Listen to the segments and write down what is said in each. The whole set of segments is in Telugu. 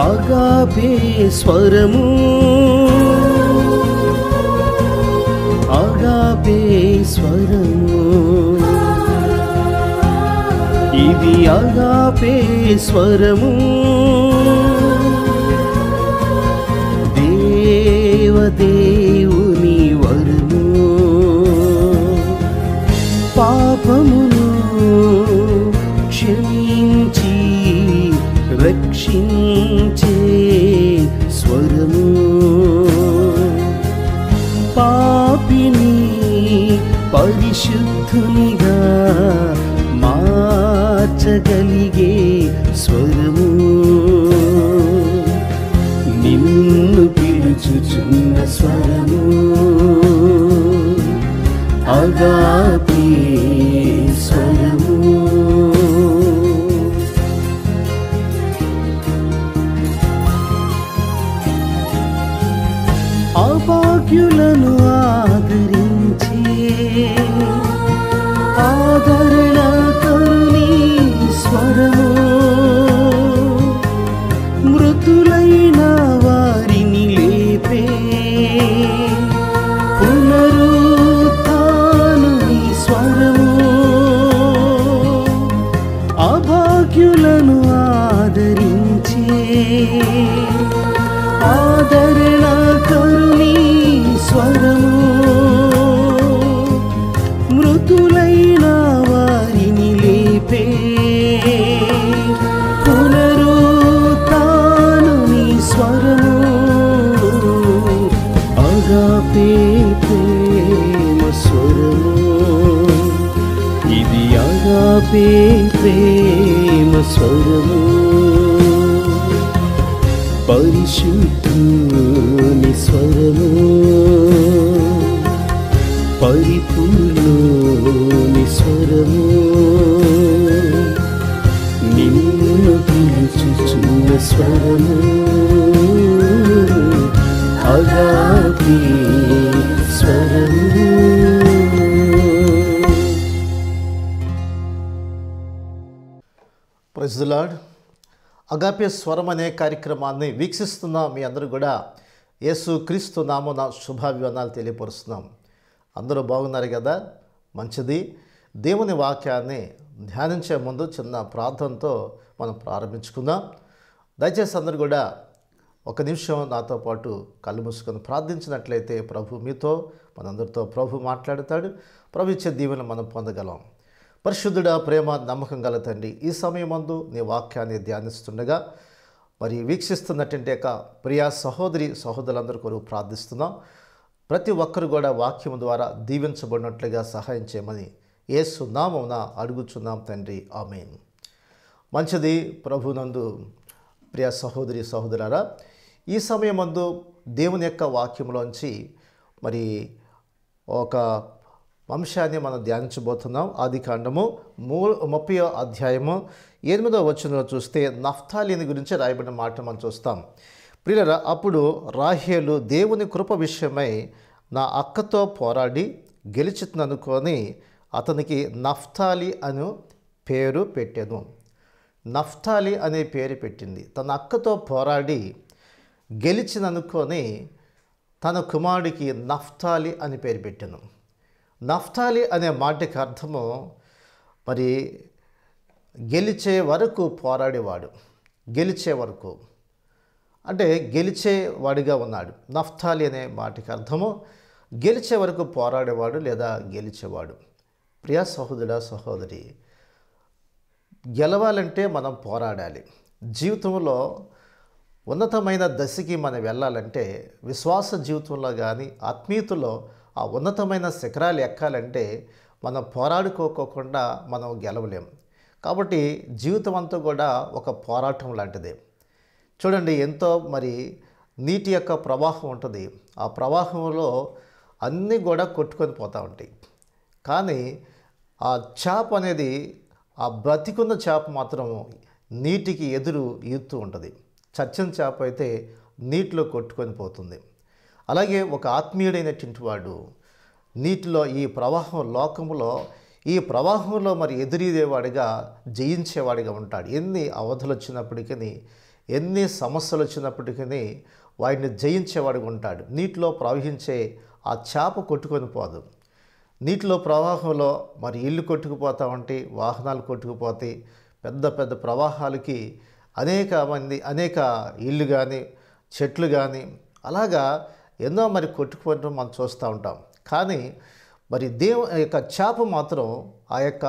ఆగాపే స్వరము, ఆగాపే స్వరము, ఇది ఆగాపే స్వరము. దేవదేవుని వరము, పాపమును క్షమించి రక్షించే స్వరము, పాపిని పరిశుద్ధునిగా మార్చగలిగే స్వరము, నిన్ను పిలుచుచున్న స్వరము, ఆగాపే స్వరము. అభాగ్యులను ఆదరించే ఆదరణ కరుణీ స్వరము, మృతులైన వారిని లేపే పునరుత్థానుని స్వరము, అభాగ్యులను ఆదరించే ఆదరణ కరుణీ స్వరము, మృతులైన వారిని లేపే పునరుత్థానుని స్వరము, ఆగాపే ప్రేమ స్వరము, ఇది ఆగాపే ప్రేమ స్వరము, పరిశుద్ధుని స్వరము, పరిపూర్ణుని స్వరము, నిన్ను పిలుచుచున్న స్వరము, ఆగాపే స్వరము. Praise the lord. అగాపే స్వరం అనే కార్యక్రమాన్ని వీక్షిస్తున్న మీ అందరూ కూడా యేసు క్రీస్తు నామమున శుభాభివందనాలు తెలియపరుస్తున్నాం. అందరూ బాగున్నారు కదా? మంచిది. దేవుని వాక్యాన్ని ధ్యానించే ముందు చిన్న ప్రార్థనతో మనం ప్రారంభించుకుందాం. దయచేసి అందరూ కూడా ఒక నిమిషం నాతో పాటు కళ్ళు మూసుకొని ప్రార్థించినట్లయితే ప్రభు మీతో మనందరితో ప్రభు మాట్లాడతాడు. ప్రభు ఇచ్చే దీవెన మనం పొందగలం. పరిశుద్ధుడా, ప్రేమ నమ్మకం గల తండ్రి, ఈ సమయమందు నీ వాక్యాన్ని ధ్యానిస్తుండగా మరి వీక్షిస్తున్నటువంటి ప్రియా సహోదరి సహోదరులందరూ కొరకు ప్రార్థిస్తున్నాం. ప్రతి ఒక్కరు కూడా వాక్యం ద్వారా దీవించబడినట్లుగా సహాయం చేయమని యేసు నామమున అడుగుచున్నాం తండ్రి, ఆమేన్. మంచిది. ప్రభునందు ప్రియ సహోదరి సహోదరులారా, ఈ సమయమందు దేవుని యొక్క వాక్యంలోంచి మరి ఒక అంశాన్ని మనం ధ్యానించబోతున్నాం. ఆదికాండము 30వ అధ్యాయము 8వ వచనంలో చూస్తే నఫ్తాలిని గురించి రాయబడిన మాట మనం చూస్తాం. ప్రియులారా, అప్పుడు రాహేలు దేవుని కృప విషయమై నా అక్కతో పోరాడి గెలిచిననుకొని అతనికి నఫ్తాలి అను పేరు పెట్టెను. నఫ్తాలి అనే పేరు పెట్టింది. తన అక్కతో పోరాడి గెలిచిననుకొని తన కుమారుడికి నఫ్తాలి అని పేరు పెట్టెను. నఫ్తాలి అనే మాటకి అర్థము మరి గెలిచే వరకు పోరాడేవాడు. గెలిచే వరకు అంటే గెలిచేవాడిగా ఉన్నాడు. నఫ్తాలి అనే మాటకి అర్థము గెలిచే వరకు పోరాడేవాడు లేదా గెలిచేవాడు. ప్రియ సహోదరుడా సహోదరి, గెలవాలంటే మనం పోరాడాలి. జీవితంలో ఉన్నతమైన దశకి మనం వెళ్ళాలంటే, విశ్వాస జీవితంలో కానీ ఆత్మీయతలో ఆ ఉన్నతమైన శిఖరాలు ఎక్కాలంటే మనం పోరాడుకోకుండా మనం గెలవలేం. కాబట్టి జీవితం అంతా కూడా ఒక పోరాటం లాంటిదే. చూడండి, ఎంతో మరి నీటి యొక్క ప్రవాహం ఉంటుంది. ఆ ప్రవాహంలో అన్నీ కూడా కొట్టుకొని పోతూ ఉంటాయి. కానీ ఆ చేప అనేది, ఆ బ్రతికున్న చేప మాత్రం నీటికి ఎదురు ఈదుతూ ఉంటుంది. చచ్చిన చేప అయితే నీటిలో కొట్టుకొని పోతుంది. అలాగే ఒక ఆత్మీయుడైనటువంటి వాడు నీటిలో ఈ ప్రవాహం లోకంలో ఈ ప్రవాహంలో మరి ఎదురీదేవాడిగా జయించేవాడిగా ఉంటాడు. ఎన్ని అవధులు వచ్చినప్పటికీ, ఎన్ని సమస్యలు వచ్చినప్పటికీ వాటిని జయించేవాడుగా ఉంటాడు. నీటిలో ప్రవహించే ఆ చేప కొట్టుకొని పోదు. నీటిలో ప్రవాహంలో మరి ఇల్లు కొట్టుకుపోతా ఉంటాయి, వాహనాలు కొట్టుకుపోతాయి. పెద్ద పెద్ద ప్రవాహాలకి అనేక ఇళ్ళు కానీ చెట్లు కానీ అలాగా ఎన్నో మరి కొట్టుకుపోవడం మనం చూస్తూ ఉంటాం. కానీ మరి యొక్క చేప మాత్రం ఆ యొక్క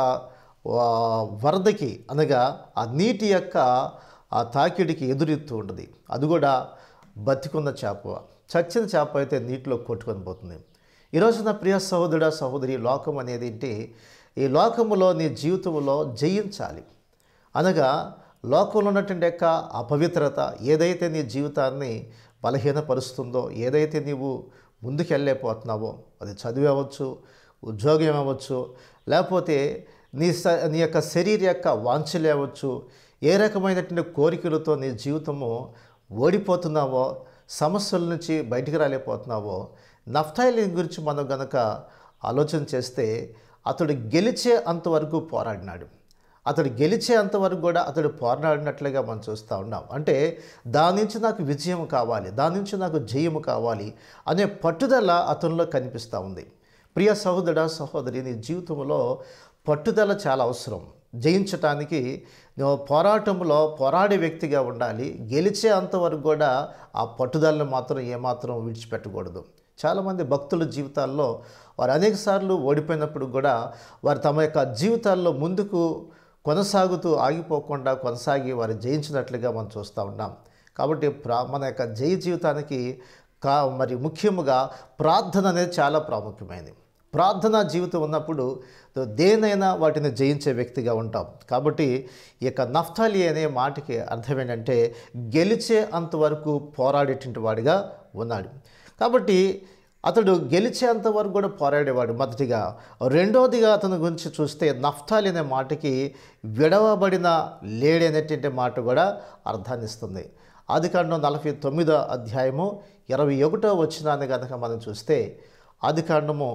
వరదకి అనగా ఆ నీటి యొక్క ఆ తాకిడికి ఎదురెత్తు ఉంటుంది. అది కూడా బతికున్న చేప. చచ్చిన చేప అయితే నీటిలో కొట్టుకొని పోతుంది. ఈరోజు నా ప్రియ సహోదరుడా సహోదరి, లోకం అనేది ఏంటి? ఈ లోకములో నీ జీవితంలో జయించాలి. అనగా లోకంలో ఉన్నటువంటి యొక్క అపవిత్రత ఏదైతే నీ జీవితాన్ని బలహీనపరుస్తుందో, ఏదైతే నీవు ముందుకెళ్ళలేకపోతున్నావో, అది చదువు అవ్వచ్చు, ఉద్యోగం అవ్వచ్చు, లేకపోతే నీ యొక్క శరీర యొక్క వాంఛలు అవ్వచ్చు, ఏ రకమైనటువంటి కోరికలతో నీ జీవితము ఓడిపోతున్నావో, సమస్యల నుంచి బయటికి రాలేకపోతున్నావో, నఫ్తాలి గురించి మనం గనక ఆలోచన చేస్తే అతడు గెలిచే అంతవరకు పోరాడినాడు. అతడు గెలిచే అంతవరకు కూడా అతడు పోరాడినట్లుగా మనం చూస్తూ ఉన్నాం. అంటే దాని నుంచి నాకు విజయం కావాలి, దాని నుంచి నాకు జయము కావాలి అనే పట్టుదల అతనిలో కనిపిస్తూ ఉంది. ప్రియ సహోదరుడా సహోదరి, నీ జీవితంలో పట్టుదల చాలా అవసరం. జయించటానికి నువ్వు పోరాటంలో పోరాడే వ్యక్తిగా ఉండాలి. గెలిచే అంతవరకు కూడా ఆ పట్టుదలను మాత్రం ఏమాత్రం విడిచిపెట్టకూడదు. చాలామంది భక్తుల జీవితాల్లో వారు అనేకసార్లు ఓడిపోయినప్పుడు కూడా వారు తమ యొక్క జీవితాల్లో ముందుకు కొనసాగుతూ ఆగిపోకుండా కొనసాగి వారు జయించినట్లుగా మనం చూస్తూ ఉన్నాం. కాబట్టి మన యొక్క జయ జీవితానికి మరి ముఖ్యముగా ప్రార్థన అనేది చాలా ప్రాముఖ్యమైనది. ప్రార్థనా జీవితం ఉన్నప్పుడు దేనైనా వాటిని జయించే వ్యక్తిగా ఉంటాం. కాబట్టి ఈ యొక్క నఫ్తాలి అనే మాటకి అర్థం ఏంటంటే గెలిచే అంతవరకు పోరాడేటువంటి వాడిగా ఉన్నాడు. కాబట్టి అతడు గెలిచేంతవరకు కూడా పోరాడేవాడు మొదటిగా. రెండవదిగా అతని గురించి చూస్తే నఫ్తాలి అనే మాటకి విడవబడిన లేడి అనేటువంటి మాట కూడా అర్థాన్ని ఇస్తుంది. ఆదికాండం 49వ అధ్యాయము 21వ వచనాన్ని కనుక మనం చూస్తే, ఆదికాండము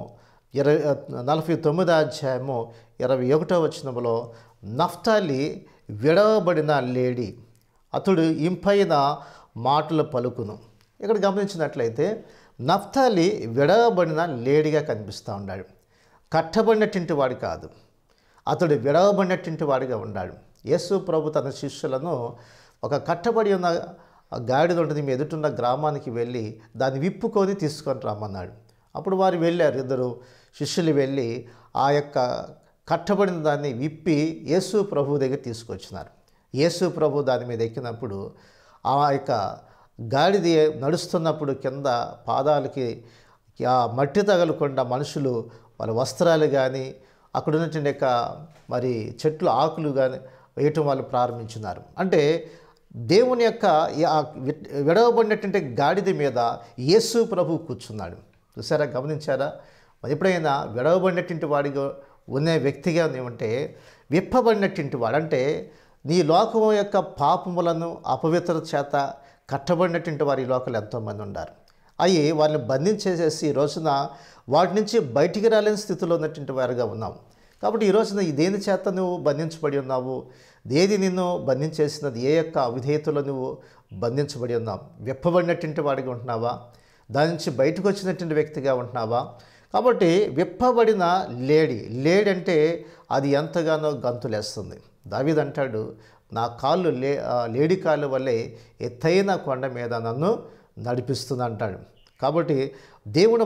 49వ అధ్యాయము 21వ వచనంలో నఫ్తాలి విడవబడిన లేడి, అతడు ఇంపైన మాటలు పలుకును. ఇక్కడ గమనించినట్లయితే నఫ్తాలి విడవబడిన లేడిగా కనిపిస్తూ ఉన్నాడు. కట్టబడినటువంటి వాడు కాదు, అతడు విడవబడినటువంటి వాడిగా ఉన్నాడు. యేసు ప్రభు తన శిష్యులను ఒక కట్టబడి ఉన్న గాడిద ఉంటుంది, మీ ఎదుటిన్న గ్రామానికి వెళ్ళి దాన్ని విప్పుకొని తీసుకొని రమ్మన్నాడు. అప్పుడు వారు వెళ్ళారు. ఇద్దరు శిష్యులు వెళ్ళి ఆ యొక్క కట్టబడిన దాన్ని విప్పి యేసు ప్రభు దగ్గర తీసుకొచ్చినారు. యేసు ప్రభు దాని మీద ఎక్కినప్పుడు ఆ యొక్క గాడిద నడుస్తున్నప్పుడు కింద పాదాలకి ఆ మట్టి తగలకుండా మనుషులు వాళ్ళ వస్త్రాలు కానీ అక్కడ ఉన్నటువంటి యొక్క మరి చెట్లు ఆకులు కానీ వేయటం వాళ్ళు ప్రారంభించినారు. అంటే దేవుని యొక్క విడవబడినటువంటి గాడిద మీద యేసు ప్రభు కూర్చున్నాడు. చూసారా, గమనించారా? ఎప్పుడైనా విడవబడినటువంటి వాడిగా ఉన్న వ్యక్తిగా ఏమంటే విప్పబడినటువంటి వాడు, అంటే నీ లోకం యొక్క పాపములను అపవిత్రత చేత కట్టబడినటువంటి వారి లోకలు ఎంతోమంది ఉన్నారు. అవి వారిని బంధించేసేసి ఈ రోజున వాటి నుంచి బయటికి రాలేని స్థితిలో ఉన్నటువంటి వారుగా ఉన్నాం. కాబట్టి ఈ రోజున దేని చేత నువ్వు బంధించబడి ఉన్నావు? ఏది నిన్ను బంధించేసినది? ఏ యొక్క అవిధేయతలో నువ్వు బంధించబడి ఉన్నావు? విప్పబడినటువంటి వాడిగా ఉంటున్నావా? దాని నుంచి బయటకు వచ్చినటువంటి వ్యక్తిగా ఉంటున్నావా? కాబట్టి విప్పబడిన లేడి అంటే అది ఎంతగానో గంతులేస్తుంది. దావీదు అంటాడు, నా కాళ్ళు లేడి కాళ్ళు వల్లే ఎత్తైన కొండ మీద నన్ను నడిపిస్తుంది అంటాడు. కాబట్టి దేవుడు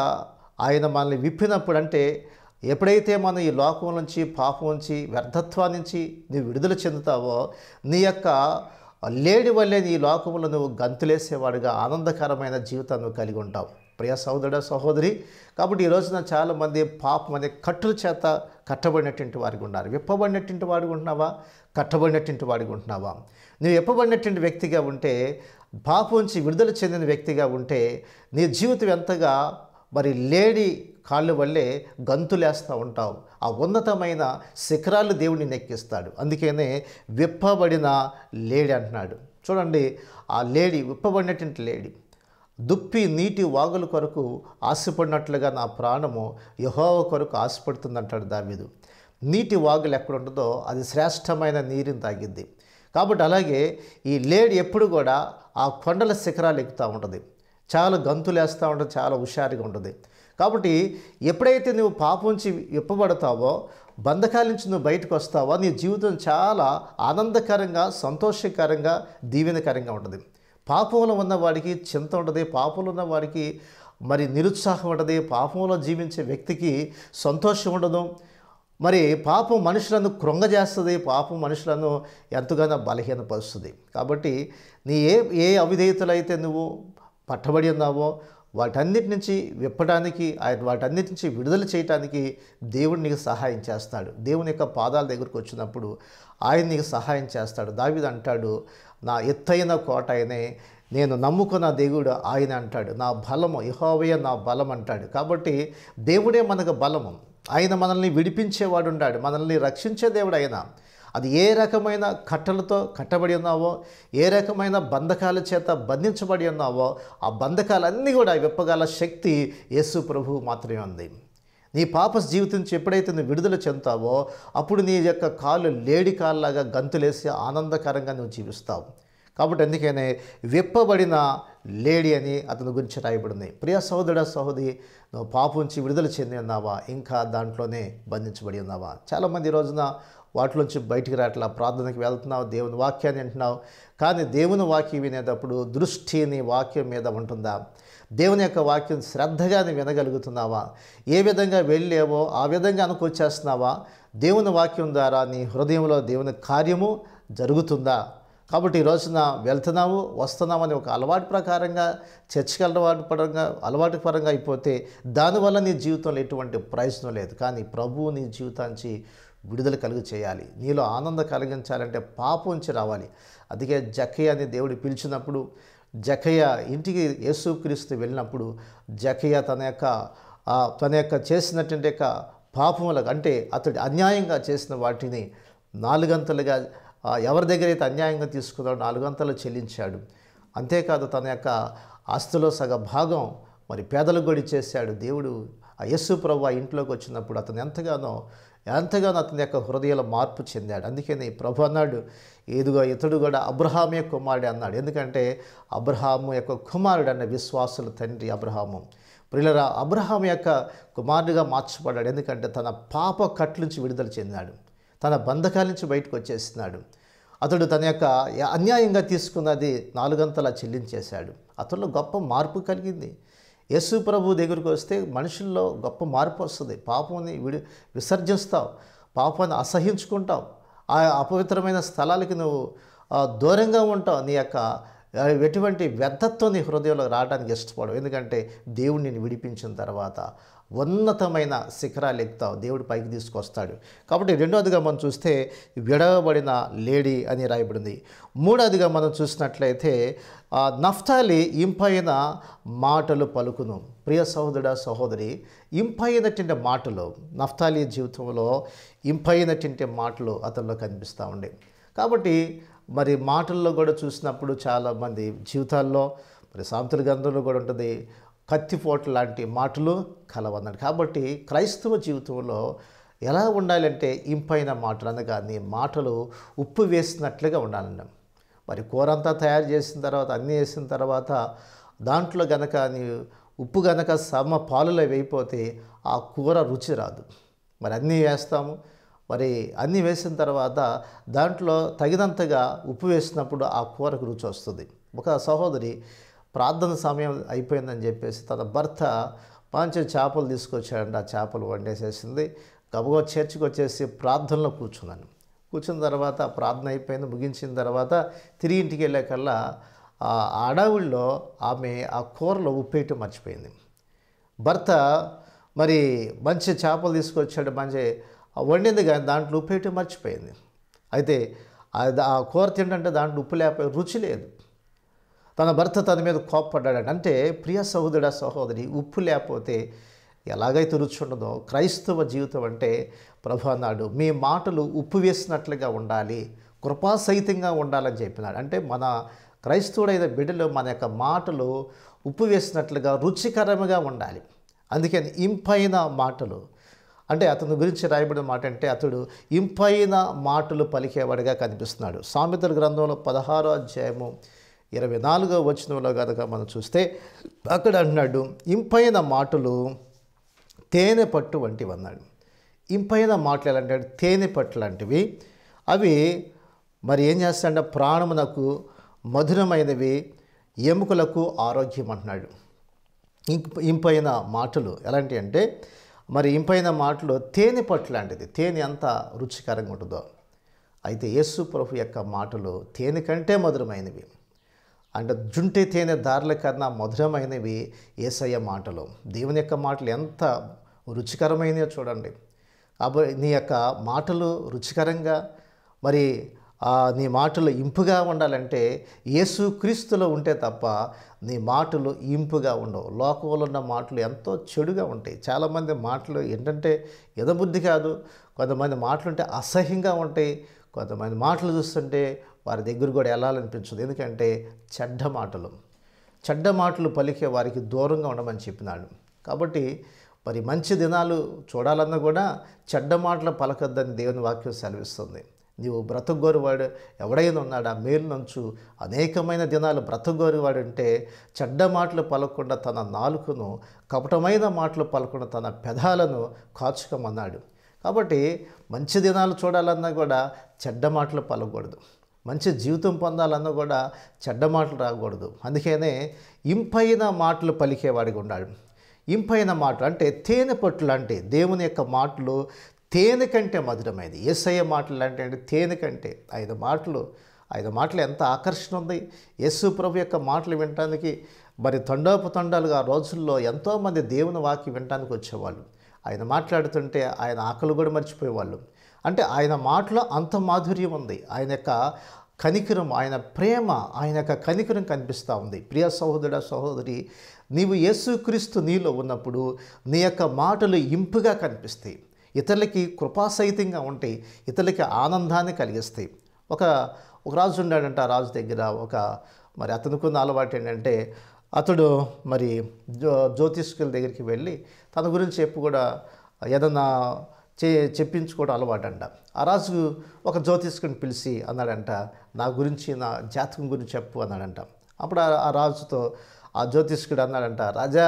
ఆయన మనల్ని విప్పినప్పుడు, అంటే ఎప్పుడైతే మనం ఈ లోకం నుంచి, పాపం నుంచి, వ్యర్థత్వం నుంచి నువ్వు విడుదల చెందుతావో, నీ యొక్క లేడి వల్లే నీ లోకంలో నువ్వు గంతులేసేవాడుగా ఆనందకరమైన జీవితాన్ని నువ్వు కలిగి ఉంటావు. ప్రియ సహోదరుడ సహోదరి, కాబట్టి ఈ రోజున చాలామంది పాపం అనే కట్టుల చేత కట్టబడినటువంటి వారికి ఉన్నారు. విప్పబడినటువంటి వాడిగా ఉంటున్నావా? కట్టబడినటువంటి వాడిగా ఉంటున్నావా? నువ్వు విప్పబడినటువంటి వ్యక్తిగా ఉంటే, పాపం నుంచి విడుదల చెందిన వ్యక్తిగా ఉంటే, నీ జీవితం ఎంతగా మరి లేడి కాళ్ళు వల్లే గంతులేస్తూ ఉంటావు. ఆ ఉన్నతమైన శిఖరాలు దేవుడిని నెక్కిస్తాడు. అందుకనే విప్పబడిన లేడి అంటున్నాడు. చూడండి, ఆ లేడి, విప్పబడినటువంటి లేడి, దుప్పి నీటి వాగుల కొరకు ఆశపడినట్లుగా నా ప్రాణము యెహోవా కొరకు ఆశపడుతుంది అంటాడు దావీదు. నీటి వాగులు ఎక్కడ ఉంటుందో అది శ్రేష్టమైన నీరుని తాగిద్ది. కాబట్టి అలాగే ఈ లేడీ ఎప్పుడు కూడా ఆ కొండల శిఖరాలు ఎక్కుతూ ఉంటుంది, చాలా గంతులు వేస్తూ ఉంటుంది, చాలా హుషారుగా ఉంటుంది. కాబట్టి ఎప్పుడైతే నువ్వు పాపం నుంచి విప్పబడతావో, బంధకాల నుంచి నువ్వు బయటకు వస్తావో, నీ జీవితం చాలా ఆనందకరంగా, సంతోషకరంగా, దీవెనకరంగా ఉంటుంది. పాపంలో ఉన్నవాడికి చింత ఉంటుంది, పాపంలో ఉన్నవాడికి మరి నిరుత్సాహం ఉంటుంది, పాపంలో జీవించే వ్యక్తికి సంతోషం ఉండదు. మరి పాపం మనుషులను కృంగజేస్తుంది, పాపం మనుషులను ఎంతగానో బలహీనపరుస్తుంది. కాబట్టి నీ ఏ అవిధేయతలైతే నువ్వు పట్టబడి ఉన్నావో వాటన్నిటి నుంచి విప్పడానికి, వాటన్నిటి నుంచి విడుదల చేయడానికి దేవుడు నీకు సహాయం చేస్తాడు. దేవుని యొక్క పాదాల దగ్గరకు వచ్చినప్పుడు ఆయన నీకు సహాయం చేస్తాడు. దావీదు అంటాడు, నా ఎత్తైన కోట ఆయనే, నేను నమ్ముకున్న దేవుడు ఆయన అంటాడు, నా బలము యెహోవాయే నా బలం అంటాడు. కాబట్టి దేవుడే మనకు బలము. ఆయన మనల్ని విడిపించేవాడు ఉన్నాడు, మనల్ని రక్షించే దేవుడు ఆయన. అది ఏ రకమైన కట్టలతో కట్టబడి ఉన్నావో, ఏ రకమైన బంధకాల చేత బంధించబడి ఉన్నావో, ఆ బంధకాలన్నీ కూడా విప్పగల శక్తి యేసు ప్రభువు మాత్రమే ఉంది. నీ పాప జీవితం నుంచి ఎప్పుడైతే నువ్వు విడుదల చెందుతావో అప్పుడు నీ యొక్క కాళ్ళు లేడి కాళ్ళలాగా గంతులేసి ఆనందకరంగా నువ్వు జీవిస్తావు. కాబట్టి అందుకనే విప్పబడిన లేడీ అని అతని గురించి రాయబడింది. ప్రియ సహోదరుడా, సహోదరి, నువ్వు పాపం నుంచి విడుదల చెంది ఉన్నావా, ఇంకా దాంట్లోనే బంధించబడి ఉన్నావా? చాలామంది ఈ రోజున వాటిలోంచి బయటికి రావట్లా. ప్రార్థనకి వెళ్తున్నావు, దేవుని వాక్యాన్ని వింటున్నావు, కానీ దేవుని వాక్యం వినేటప్పుడు దృష్టి నీ వాక్యం మీద ఉంటుందా? దేవుని యొక్క వాక్యం శ్రద్ధగా నీ వినగలుగుతున్నావా? ఏ విధంగా వెళ్ళేవో ఆ విధంగా అనుకొచ్చేస్తున్నావా? దేవుని వాక్యం ద్వారా నీ హృదయంలో దేవుని కార్యము జరుగుతుందా? కాబట్టి ఈ రోజున వెళ్తున్నాము వస్తున్నామని ఒక అలవాటు ప్రకారంగా, చర్చకి అలవాటు పరంగా అయిపోతే దానివల్ల నీ జీవితంలో ఎటువంటి ప్రయోజనం లేదు. కానీ ప్రభువు నీ జీవితానికి విడుదల కలుగు చేయాలి. నీలో ఆనందం కలిగించాలంటే పాపం నుంచి రావాలి. అందుకే జక్కయ్య అని దేవుడు పిలిచినప్పుడు, జక్కయ్య ఇంటికి యేసుక్రీస్తు వెళ్ళినప్పుడు జక్కయ్య తన యొక్క చేసినటువంటి యొక్క పాపములకు, అంటే అతడు అన్యాయంగా చేసిన వాటిని 4 గంటలుగా ఎవరి దగ్గర అయితే అన్యాయంగా తీసుకున్నాడో 4 గంటలు చెల్లించాడు. అంతేకాదు తన యొక్క ఆస్తిలో సగ భాగం మరి పేదలకు కూడా ఇచ్చేశాడు. దేవుడు ఆ యేసు ప్రభు ఆ ఇంట్లోకి వచ్చినప్పుడు అతను ఎంతగానో అతని యొక్క హృదయంలో మార్పు చెందాడు. అందుకని ప్రభు అన్నాడు, ఇతడు కూడా అబ్రహామే కుమారుడు అన్నాడు. ఎందుకంటే అబ్రహాము యొక్క కుమారుడు అన్న విశ్వాసుల తండ్రి అబ్రహాము. ప్రియులారా, అబ్రహాము యొక్క కుమారుడిగా మార్చబడ్డాడు. ఎందుకంటే తన పాప కట్ల నుంచి విడుదల చెందాడు, తన బంధకాల నుంచి బయటకు వచ్చేస్తున్నాడు. అతడు తన యొక్క అన్యాయంగా తీసుకున్నది 4 గంటలా చెల్లించేశాడు. అతనిలో గొప్ప మార్పు కలిగింది. యేసు ప్రభు దగ్గరికి వస్తే మనుషుల్లో గొప్ప మార్పు వస్తుంది. పాపాన్ని విసర్జిస్తావు, పాపాన్ని అసహించుకుంటావు, ఆ అపవిత్రమైన స్థలాలకి నువ్వు దూరంగా ఉంటావు. నీ యొక్క ఎటువంటి వ్యర్థత్వం నీ హృదయంలో రావడానికి ఇష్టపడవు. ఎందుకంటే దేవుడు నిన్ను విడిపించిన తర్వాత ఉన్నతమైన శిఖరాలు ఎక్కుతావు, దేవుడు పైకి తీసుకొస్తాడు. కాబట్టి రెండవదిగా మనం చూస్తే విడవబడిన లేడీ అని రాయబడింది. మూడవదిగా మనం చూసినట్లయితే నఫ్తాలి ఇంపైన మాటలు పలుకును. ప్రియ సహోదరుడా, సహోదరి, ఇంపైనటువంటి మాటలు నఫ్తాలి జీవితంలో ఇంపైనటువంటి మాటలు అతనిలో కనిపిస్తూ ఉండే. కాబట్టి మరి మాటల్లో కూడా చూసినప్పుడు చాలామంది జీవితాల్లో మరి సామెతల గ్రంథంలో కూడా ఉంటుంది, కత్తిపోటు లాంటి మాటలు కలవన్నాడు. కాబట్టి క్రైస్తవ జీవితంలో ఎలా ఉండాలంటే ఇంపైన మాటలు, అనగా నీ మాటలు ఉప్పు వేసినట్లుగా ఉండాలన్నాం. మరి కూర అంతా తయారు చేసిన తర్వాత, అన్నీ వేసిన తర్వాత దాంట్లో గనక నీ ఉప్పు గనక సమ పాలులో వేయిపోతే ఆ కూర రుచి రాదు. మరి అన్నీ వేస్తాము, మరి అన్నీ వేసిన తర్వాత దాంట్లో తగినంతగా ఉప్పు వేసినప్పుడు ఆ కూరకు రుచి వస్తుంది. ఒక సహోదరి ప్రార్థన సమయం అయిపోయిందని చెప్పేసి తన భర్త మంచి చేపలు తీసుకొచ్చాడంటే ఆ చేపలు వండేసేసింది. గబగబా చర్చికి వచ్చేసి ప్రార్థనలో కూర్చున్న తర్వాత ప్రార్థన అయిపోయింది. ముగించిన తర్వాత తిరిగి ఇంటికి వెళ్ళేకల్లా ఆ అడవుల్లో ఆమె ఆ కూరలో ఉప్పేయటం మర్చిపోయింది. భర్త మరి మంచి చేపలు తీసుకొచ్చాడు, మంచి వండింది, కానీ దాంట్లో ఉప్పేయటం మర్చిపోయింది. అయితే ఆ కూర తింటే దాంట్లో ఉప్పు లేకపోయి రుచి లేదు. తన భర్త తన మీద కోప్పడ్డాడు. అంటే ప్రియ సహోదరుడా, సహోదరి, ఉప్పు లేకపోతే ఎలాగైతే రుచి ఉండదో క్రైస్తవ జీవితం అంటే ప్రభు అన్నాడు, మీ మాటలు ఉప్పు వేసినట్లుగా ఉండాలి, కృపాసహితంగా ఉండాలని చెప్పినాడు. అంటే మన క్రైస్తవుడైన బిడ్డలు మన యొక్క మాటలు ఉప్పు వేసినట్లుగా రుచికరంగా ఉండాలి. అందుకని ఇంపైన మాటలు అంటే అతని గురించి రాయబడిన మాట అంటే అతడు ఇంపైన మాటలు పలికేవాడిగా కనిపిస్తున్నాడు. సామెతల గ్రంథంలో 16వ అధ్యాయము 24వ వచనంలో కనుక మనం చూస్తే అక్కడ అంటున్నాడు, ఇంపైన మాటలు తేనె పట్టు వంటివి అన్నాడు. ఇంపైన మాటలు ఎలా అంటాడు? తేనె పట్టు లాంటివి. అవి మరి ఏం చేస్తాడంటే ప్రాణమునకు మధురమైనవి, ఎముకలకు ఆరోగ్యం అంటున్నాడు. ఇంపైన మాటలు ఎలాంటివి అంటే మరి ఇంపైన మాటలు తేనె పట్టు లాంటిది. తేనె ఎంత రుచికరంగా ఉంటుందో, అయితే యేసు ప్రభు యొక్క మాటలు తేనె కంటే మధురమైనవి. అంటే జుంటి తేనె దారుల కన్నా మధురమైనవి యేసయ్య మాటలు. దేవుని యొక్క మాటలు ఎంత రుచికరమైనవో చూడండి. కాబట్టి నీ యొక్క మాటలు రుచికరంగా మరి నీ మాటలు ఇంపుగా ఉండాలంటే యేసు క్రీస్తులో ఉంటే తప్ప నీ మాటలు ఇంపుగా ఉండవు. లోకంలో ఉన్న మాటలు ఎంతో చెడుగా ఉంటాయి. చాలామంది మాటలు ఏంటంటే ఎదబుద్ధి కాదు, కొంతమంది మాటలుంటే అసహ్యంగా ఉంటాయి, కొంతమంది మాటలు చూస్తుంటే వారి దగ్గర కూడా వెళ్ళాలనిపించదు. ఎందుకంటే చెడ్డ మాటలు పలికే వారికి దూరంగా ఉండమని చెప్పినాడు. కాబట్టి మరి మంచి దినాలు చూడాలన్నా కూడా చెడ్డ మాటలు పలకద్దని దేవుని వాక్యం సెలవిస్తుంది. నీవు బ్రతకగోరువాడు ఎవడైనా ఉన్నాడా? మేలు నంచు అనేకమైన దినాలు బ్రతకగోరువాడు అంటే చెడ్డ మాటలు పలకకుండా తన నాలుకను, కపటమైన మాటలు పలకకుండా తన పెదాలను కాచుకోమన్నాడు. కాబట్టి మంచి దినాలు చూడాలన్నా కూడా చెడ్డ మాటలు పలకూడదు. మంచి జీవితం పొందాలన్నా కూడా చెడ్డ మాటలు రాకూడదు. అందుకనే ఇంపైన మాటలు పలికేవాడిగా ఉన్నాడు. ఇంపైన మాటలు అంటే తేనె పట్టు లాంటి దేవుని యొక్క మాటలు తేనె కంటే మధురమైనది. యేసయ్య మాటలు అంటే తేనె కంటే 5 మాటలు ఎంత ఆకర్షణ ఉంది. యేసు ప్రభు యొక్క మాటలు వినటానికి మరి తండోపతండాలుగా ఆ రోజుల్లో ఎంతోమంది దేవుని వాక్యం వినటానికి వచ్చేవాళ్ళు. ఆయన మాట్లాడుతుంటే ఆయన ఆకలి కూడా మర్చిపోయేవాళ్ళు. అంటే ఆయన మాటలో అంత మాధుర్యం ఉంది. ఆయన యొక్క కనికరం, ఆయన ప్రేమ, ఆయన యొక్క కనికరం కనిపిస్తూ ఉంది. ప్రియ సహోదరుడా, సహోదరి, నీవు యేసుక్రీస్తు నీలో ఉన్నప్పుడు నీ యొక్క మాటలు ఇంపుగా కనిపిస్తాయి, ఇతరులకి కృపాసహితంగా ఉంటాయి, ఇతరులకి ఆనందాన్ని కలిగిస్తాయి. ఒక రాజు ఉన్నాడంట. ఆ రాజు దగ్గర మరి అతనుకున్న అలవాటు ఏంటంటే అతడు మరి జ్యోతిష్కుల దగ్గరికి వెళ్ళి తన గురించి కూడా ఏదన్నా చెప్పించుకోవడం అలవాటంట. ఆ రాజు ఒక జ్యోతిష్కుని పిలిచి అన్నాడంట, నా గురించి, నా జాతకం గురించి చెప్పు అన్నాడంట. అప్పుడు ఆ రాజుతో ఆ జ్యోతిష్కుడు అన్నాడంట, రాజా,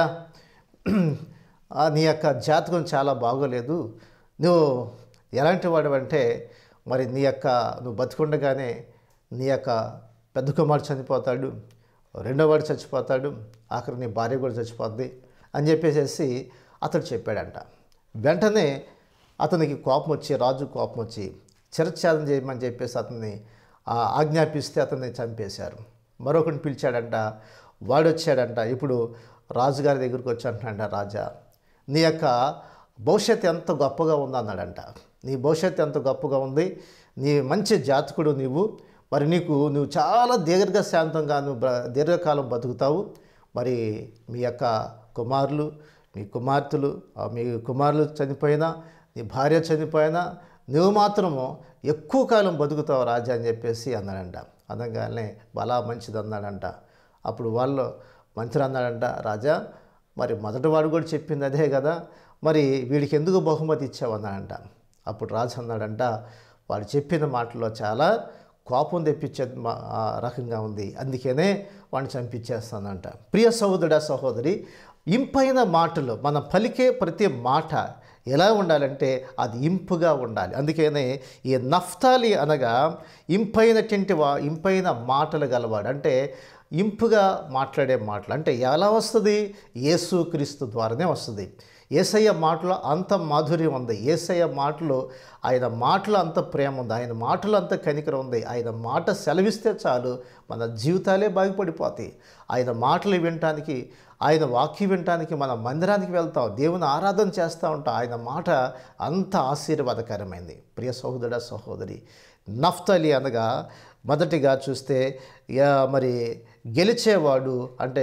నీ యొక్క జాతకం చాలా బాగోలేదు. నువ్వు ఎలాంటి వాడు మరి నువ్వు బతికుండగానే నీ యొక్క పెద్ద కుమారుడు చనిపోతాడు, రెండో వాడు చచ్చిపోతాడు, ఆఖరి నీ భార్య కూడా చచ్చిపోద్ది అని చెప్పేసి అతడు చెప్పాడంట. వెంటనే అతనికి రాజు కోపం వచ్చి చిరఛేదం చేయమని చెప్పేసి అతన్ని ఆజ్ఞాపిస్తే అతన్ని చంపేశారు. మరొకరిని పిలిచాడంట. వాడు వచ్చాడంట. ఇప్పుడు రాజుగారి దగ్గరికి వచ్చి అంటున్నాడంట, రాజా, నీ యొక్క భవిష్యత్తు ఎంత గొప్పగా ఉంది అన్నాడంట. నీ భవిష్యత్తు ఎంత గొప్పగా ఉంది, నీ మంచి జాతకుడు నీవు, మరి నువ్వు చాలా దీర్ఘశాంతంగా దీర్ఘకాలం బతుకుతావు. మరి మీ యొక్క కుమారులు, మీ కుమార్తెలు, మీ కుమారులు చనిపోయినా, నీ భార్య చనిపోయినా నువ్వు మాత్రము ఎక్కువ కాలం బతుకుతావు రాజా అని చెప్పేసి అన్నాడంట. అనగానే బలా మంచిది అన్నాడంట. అప్పుడు మంత్రి అన్నాడంట, రాజా, మరి మొదటివాడు కూడా చెప్పింది అదే కదా, మరి వీడికి ఎందుకు బహుమతి ఇచ్చావు అన్నాడంట. అప్పుడు రాజు అన్నాడంట, వాడు చెప్పిన మాటలో చాలా కోపం తెప్పించే రకంగా ఉంది, అందుకనే వాడిని చంపించేస్తానంట. ప్రియ సహోదరుడా, సహోదరి, ఇంపైన మాటలు, మనం పలికే ప్రతి మాట ఎలా ఉండాలంటే అది ఇంపుగా ఉండాలి. అందుకనే ఈ నఫ్తాలి అనగా ఇంపైన మాటలు గలవాడు. అంటే ఇంపుగా మాట్లాడే మాటలు. అంటే ఎలా వస్తుంది? యేసుక్రీస్తు ద్వారానే వస్తుంది. యేసయ్య మాటలో అంత మాధుర్యం ఉంది. యేసయ్య మాటలో ఆయన మాటలో అంత ప్రేమ ఉంది. ఆయన మాటలో అంత కనికరం ఉంది. ఆయన మాట సెలవిస్తే చాలు మన జీవితాలే బాగుపడిపోతాయి. ఆయన మాటలు వినటానికి, ఆయన వాక్యం వినటానికి మన మందిరానికి వెళ్తాం, దేవుని ఆరాధన చేస్తూ ఉంటాం. ఆయన మాట అంత ఆశీర్వాదకరమైంది. ప్రియ సహోదరుడా, సహోదరి, నఫ్తాలి అనగా మొదటిగా చూస్తే మరి గెలిచేవాడు, అంటే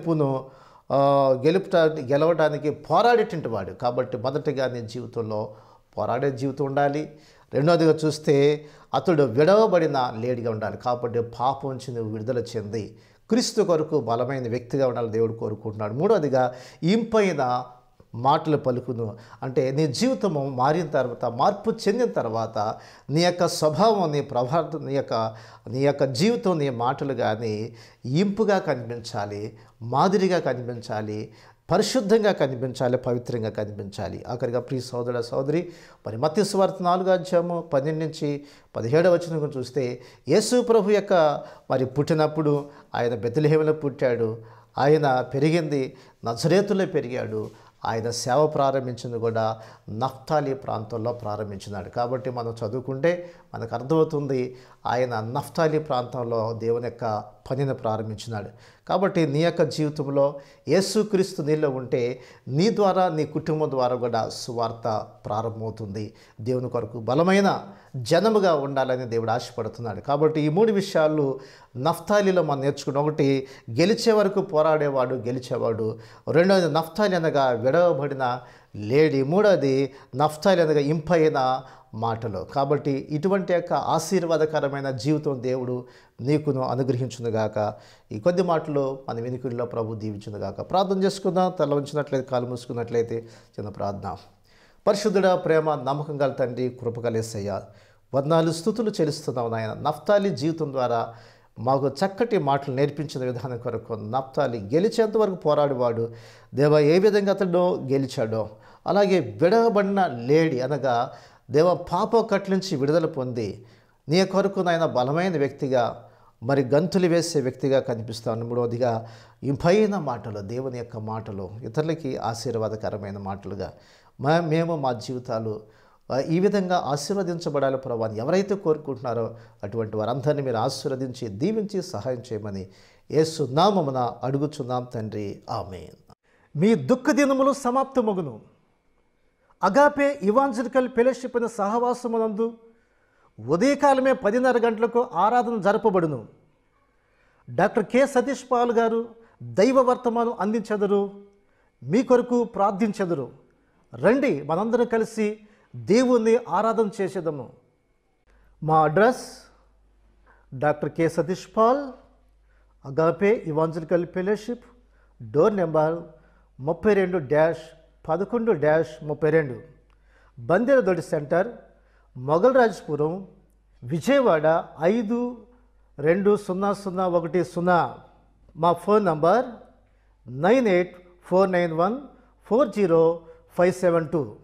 గెలవటానికి పోరాడేటువంటి వాడు. కాబట్టి మొదటిగా నీ జీవితంలో పోరాడే జీవితం ఉండాలి. రెండవదిగా చూస్తే అతడు విడవబడిన లేడిగా ఉండాలి. కాబట్టి పాపం నుంచి నువ్వు విడుదల చెంది క్రీస్తు కొరకు బలమైన వ్యక్తిగా ఉండాలని దేవుడు కోరుకుంటున్నాడు. మూడవదిగా ఇంపైన మాటలు పలుకును. అంటే నీ జీవితము మారిన తర్వాత, మార్పు చెందిన తర్వాత నీ యొక్క స్వభావం, నీ ప్రభావం, నీ యొక్క జీవితం, నీ మాటలు కానీ ఇంపుగా కనిపించాలి, మాదిరిగా కనిపించాలి, పరిశుద్ధంగా కనిపించాలి, పవిత్రంగా కనిపించాలి. ఆఖరిగా ప్రియ సోదర సోదరి, మరి మత్తయి సువార్త 4:12-17 చూస్తే యేసు ప్రభు యొక్క మరి పుట్టినప్పుడు ఆయన బెత్లెహేములో పుట్టాడు. ఆయన పెరిగింది నజరేతులో పెరిగాడు. ఆయన సేవ ప్రారంభించింది కూడా నఫ్తాలి ప్రాంతంలో ప్రారంభించినాడు. కాబట్టి మనం చదువుకుంటే మనకు అర్థమవుతుంది ఆయన నఫ్తాలి ప్రాంతంలో దేవుని యొక్క పనిని ప్రారంభించినాడు. కాబట్టి నీ యొక్క జీవితంలో యేసుక్రీస్తు నీలో ఉంటే నీ ద్వారా, నీ కుటుంబం ద్వారా కూడా సువార్త ప్రారంభమవుతుంది. దేవుని కొరకు బలమైన జనముగా ఉండాలని దేవుడు ఆశపడుతున్నాడు. కాబట్టి ఈ 3 విషయాలు నఫ్తాలిలో మనం నేర్చుకున్న, ఒకటి గెలిచే వరకు పోరాడేవాడు, గెలిచేవాడు. రెండవది నఫ్తాలి అనగా విడవబడిన లేడీ. మూడవది నఫ్తాలి అనగా ఇంపైన మాటలు. కాబట్టి ఇటువంటి యొక్క ఆశీర్వాదకరమైన జీవితం దేవుడు నీకును అనుగ్రహించునుగాక. ఈ కొద్ది మాటలు మన వినికిడిలో ప్రభు దీవించునుగాక. ప్రార్థన చేసుకుందాం. తల ఉంచినట్లయితే, కాలు మూసుకున్నట్లయితే చిన్న ప్రార్థన. పరిశుద్ధుడ, ప్రేమ, నమ్మకం గల తండ్రి, కృపగలేసయ్య, వందనాలు స్తుతులు చెల్లిస్తున్నావు నాయన. నఫ్తాలి జీవితం ద్వారా మాకు చక్కటి మాటలు నేర్పించిన విధానం కొరకు నఫ్తాలి గెలిచేంత వరకు పోరాడేవాడు. దేవా, ఏ విధంగా అతడు గెలిచాడో అలాగే విడవబడిన లేడీ అనగా దేవ పాప కట్ల నుంచి విడుదల పొంది నీ కొరకు నాయన బలమైన వ్యక్తిగా, మరి గంతులు వేసే వ్యక్తిగా కనిపిస్తాను. మూడవదిగా ఇంపైన మాటలు, దేవుని యొక్క మాటలు, ఇతరులకి ఆశీర్వాదకరమైన మాటలుగా మేము మా జీవితాలు ఈ విధంగా ఆశీర్వదించబడాలి ప్రభు అని ఎవరైతే కోరుకుంటున్నారో అటువంటి వారందరినీ మీరు ఆశీర్వదించి, దీవించి, సహాయం చేయమని యేసు నామమున అడుగుచున్నాం తండ్రి, ఆమేన్. మీ దుఃఖ దినములు సమాప్తమగును. అగాపే ఇవాంజలికల్ ఫెలోషిప్ అనే సహవాసమునందు ఉదయకాలమే 10:30 గంటలకు ఆరాధన జరపబడును. డాక్టర్ కె సతీష్ పాల్ గారు దైవ వర్తమానం అందించెదరు, మీ కొరకు ప్రార్థించెదరు. రండి, మనందరం కలిసి దేవుణ్ణి ఆరాధన చేసేదము. మా address doctor K Satish Paul, agape evangelical fellowship, door number 32-11-32, బందేరదొడి సెంటర్, మొగల్రాజ్పురం, విజయవాడ 520010. మా ఫోన్ నంబర్ 9849140572.